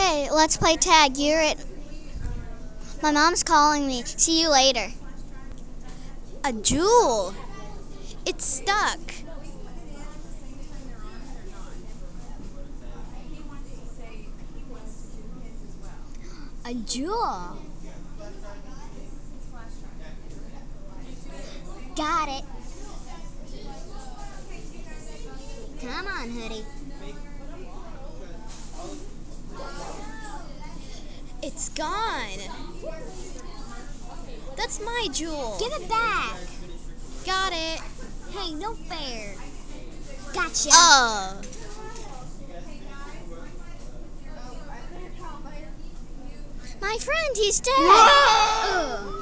Okay, let's play tag. You're it. My mom's calling me. See you later. A jewel. It's stuck. A jewel. Got it. Come on, hoodie. It's gone. That's my jewel. Give it back. Got it. Hey, no fair. Gotcha. Oh. My friend, he's dead. Ugh.